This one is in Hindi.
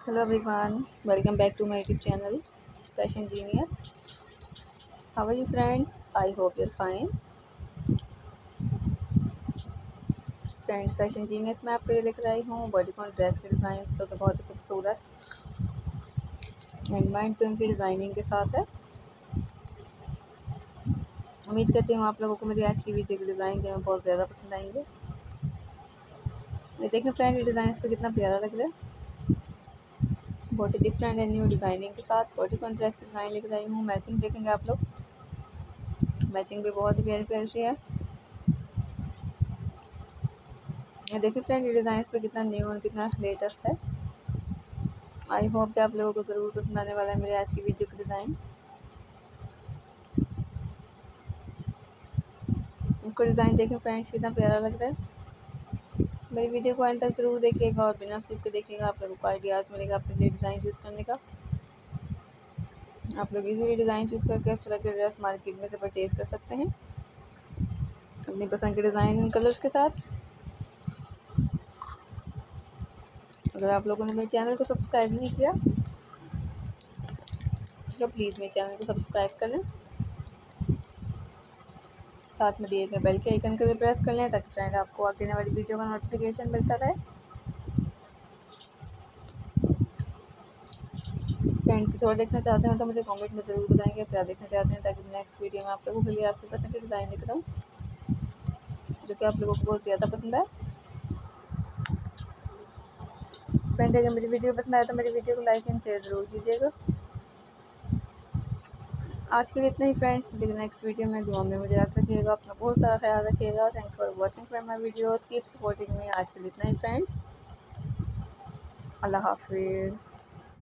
Hello everyone, welcome back to my YouTube channel Fashion Genius. How are you friends? I hope you're fine. Friends fashion genius में आपके लिए लेकर आई हूँ बॉडीकॉन ड्रेस के डिज़ाइन तो बहुत ही खूबसूरत एंड माइंड ब्लोइंग की डिज़ाइनिंग के साथ है। उम्मीद करती हूँ आप लोगों को मेरी आज की वीडियो के डिज़ाइन जो है बहुत ज़्यादा पसंद आएंगे। ये देखें फ्रेंड, ये डिज़ाइन पे कितना प्यारा लग रहा है, बहुत ही डिफरेंट एंड न्यू डिज़ाइनिंग के साथ बॉडीकॉन ड्रेस की डिज़ाइन लेकर आई हूँ। मैचिंग देखेंगे आप लोग, मैचिंग भी बहुत ही प्यारी प्यारी सी है। ये देखिए फ्रेंड, ये डिज़ाइन पे कितना न्यू और कितना लेटेस्ट है। आई होप कि आप लोगों को ज़रूर पसंद आने वाला है मेरे आज की वीडियो का डिज़ाइन। इनको डिज़ाइन देखें फ्रेंड्स, कितना प्यारा लग रहा है। मेरी वीडियो को एंड तक ज़रूर देखिएगा और बिना स्किप के देखिएगा, आप लोगों को आइडियाज़ मिलेगा अपने लिए डिज़ाइन चूज़ करने का। आप लोग इजीली डिज़ाइन चूज़ करके इस तरह के ड्रेस मार्केट में से परचेज कर सकते हैं अपनी पसंद के डिज़ाइन इन कलर्स के साथ। अगर आप लोगों ने मेरे चैनल को सब्सक्राइब नहीं किया तो प्लीज़ मेरे चैनल को सब्सक्राइब कर लें, साथ में दिए गए बेल के आइकन को भी प्रेस कर लें ताकि फ्रेंड आपको आगे वाली वीडियो का नोटिफिकेशन मिलता रहे। फ्रेंड की थोड़ा देखना चाहते हैं तो मुझे कमेंट में ज़रूर बताएंगे क्या देखना चाहते हैं, ताकि नेक्स्ट वीडियो में आप लोगों के लिए आपकी पसंद के डिज़ाइन लेकर आऊँ जो कि आप लोगों को बहुत ज़्यादा पसंद है। फ्रेंड अगर मेरी वीडियो पसंद आए तो मेरी वीडियो को लाइक एंड शेयर ज़रूर कीजिएगा। आज के लिए इतना ही फ्रेंड्स, मुझे नेक्स्ट वीडियो में दुआ में मुझे याद रखिएगा, अपना बहुत सारा ख्याल रखिएगा। Thanks for watching friend my videos, keep supporting me. आज के लिए इतना ही फ्रेंड्स, अल्लाह हाफिज़।